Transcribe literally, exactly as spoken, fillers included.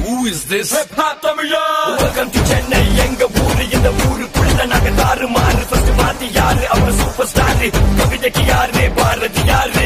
Who is this? Hip Hop Tamila. Welcome to Chennai. எங்க ஊரு இந்த ஊருக்குள்ள நாங்க தாறு மாறு. First வாத்தி யாரு அவர் சூப்பர் ஸ்டார். கவிதைக்கு யாரு பாரதி யாரு.